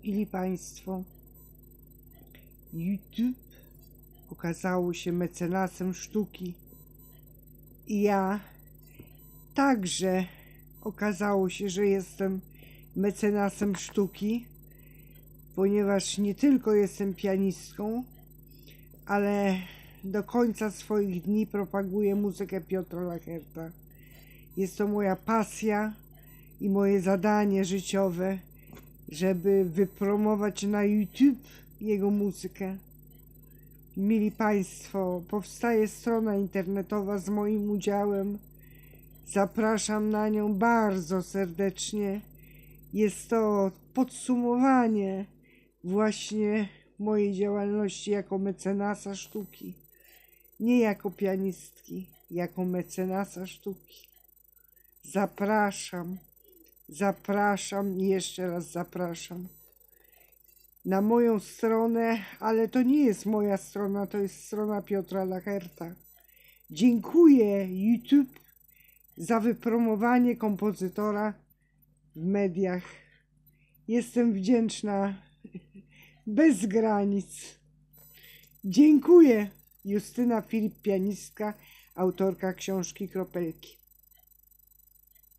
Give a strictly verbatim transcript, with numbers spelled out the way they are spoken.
Mili Państwo, YouTube okazało się mecenasem sztuki i ja także okazało się, że jestem mecenasem sztuki, ponieważ nie tylko jestem pianistką, ale do końca swoich dni propaguję muzykę Piotra Lacherta. Jest to moja pasja i moje zadanie życiowe, żeby wypromować na YouTube jego muzykę. Mili Państwo, powstaje strona internetowa z moim udziałem. Zapraszam na nią bardzo serdecznie. Jest to podsumowanie właśnie mojej działalności jako mecenasa sztuki. Nie jako pianistki, jako mecenasa sztuki. Zapraszam, zapraszam i jeszcze raz zapraszam na moją stronę, ale to nie jest moja strona, to jest strona Piotra Lacherta. Dziękuję YouTube za wypromowanie kompozytora w mediach. Jestem wdzięczna bez granic. Dziękuję. Justyna Filip, pianistka, autorka książki Kropelki.